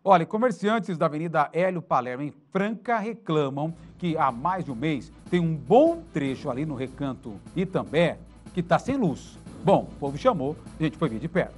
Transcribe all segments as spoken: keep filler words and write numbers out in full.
Olha, comerciantes da Avenida Hélio Palermo, em Franca, reclamam que há mais de um mês tem um bom trecho ali no Recanto Itambé que está sem luz. Bom, o povo chamou, a gente foi ver de perto.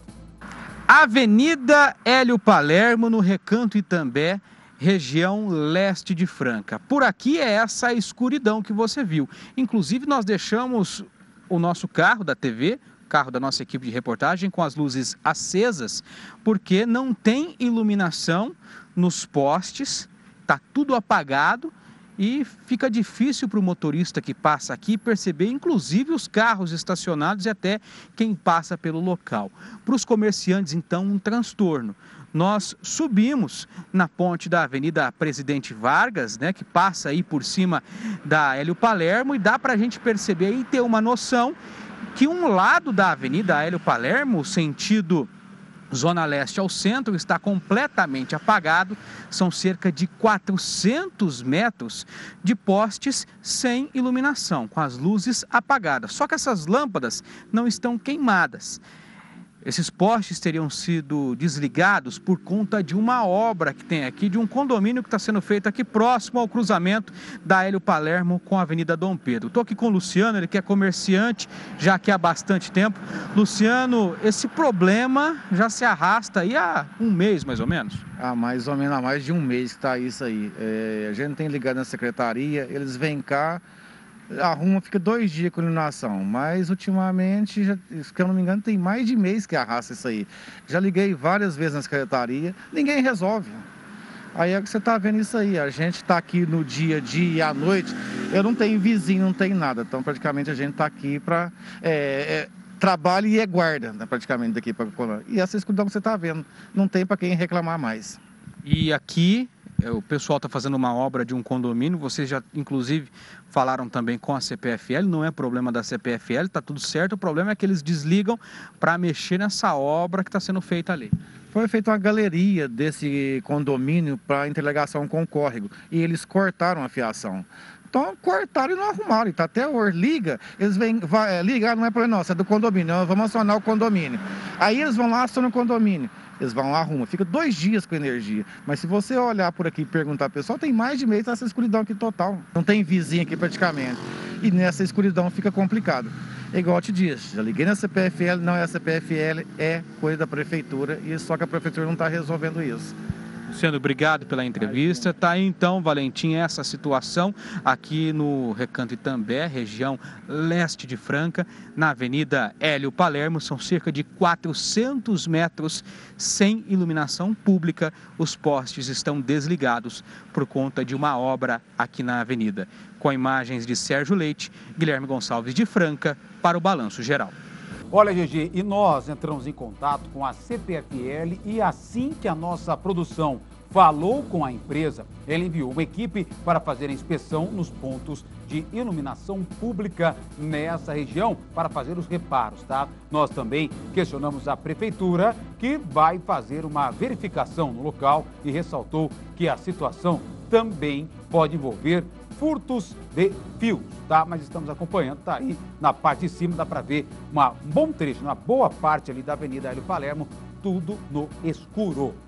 Avenida Hélio Palermo, no Recanto Itambé, região leste de Franca. Por aqui é essa escuridão que você viu. Inclusive, nós deixamos o nosso carro da T V, carro da nossa equipe de reportagem, com as luzes acesas, porque não tem iluminação nos postes, está tudo apagado e fica difícil para o motorista que passa aqui perceber, inclusive os carros estacionados e até quem passa pelo local. Para os comerciantes, então, um transtorno. Nós subimos na ponte da Avenida Presidente Vargas, né, que passa aí por cima da Hélio Palermo, e dá para a gente perceber e ter uma noção que um lado da Avenida Hélio Palermo, sentido Zona Leste ao centro, está completamente apagado. São cerca de quatrocentos metros de postes sem iluminação, com as luzes apagadas. Só que essas lâmpadas não estão queimadas. Esses postes teriam sido desligados por conta de uma obra que tem aqui, de um condomínio que está sendo feito aqui próximo ao cruzamento da Hélio Palermo com a Avenida Dom Pedro. Estou aqui com o Luciano, ele que é comerciante já aqui há bastante tempo. Luciano, esse problema já se arrasta aí há um mês, mais ou menos? Há mais ou menos há mais de um mês que está isso aí. É, a gente tem ligado na secretaria, eles vêm cá, arruma, fica dois dias com iluminação, mas ultimamente, já, se eu não me engano, tem mais de mês que arrasta isso aí. Já liguei várias vezes na secretaria, ninguém resolve. Aí é que você está vendo isso aí, a gente está aqui no dia, dia e à noite, eu não tenho vizinho, não tenho nada, então praticamente a gente está aqui para é, é, trabalho e é guarda, né, praticamente daqui para... E essa escuridão que você está vendo, não tem para quem reclamar mais. E aqui o pessoal está fazendo uma obra de um condomínio, vocês já inclusive falaram também com a C P F L, não é problema da C P F L, está tudo certo, o problema é que eles desligam para mexer nessa obra que está sendo feita ali. Foi feita uma galeria desse condomínio para interligação com o córrego e eles cortaram a fiação. Então cortaram e não arrumaram, está até hoje, liga, eles vêm, vai, ligar não é problema nosso, é do condomínio, nós vamos acionar o condomínio. Aí eles vão lá, acionam o condomínio. Eles vão lá, arrumam, fica dois dias com energia. Mas se você olhar por aqui e perguntar ao pessoal, tem mais de mês essa escuridão aqui total. Não tem vizinho aqui praticamente. E nessa escuridão fica complicado. É igual eu te disse, já liguei na C P F L, não é a C P F L, é coisa da prefeitura, e só que a prefeitura não está resolvendo isso. Luciano, obrigado pela entrevista. Tá aí então, Valentim, essa situação aqui no Recanto Itambé, região leste de Franca, na Avenida Hélio Palermo. São cerca de quatrocentos metros sem iluminação pública. Os postes estão desligados por conta de uma obra aqui na avenida. Com imagens de Sérgio Leite, Guilherme Gonçalves de Franca, para o Balanço Geral. Olha, G G, e nós entramos em contato com a C P F L e assim que a nossa produção falou com a empresa, ela enviou uma equipe para fazer a inspeção nos pontos de iluminação pública nessa região para fazer os reparos, tá? Nós também questionamos a prefeitura, que vai fazer uma verificação no local e ressaltou que a situação também pode envolver furtos de fios, tá? Mas estamos acompanhando, tá aí na parte de cima, dá para ver uma, um bom trecho, uma boa parte ali da Avenida Hélio Palermo, tudo no escuro.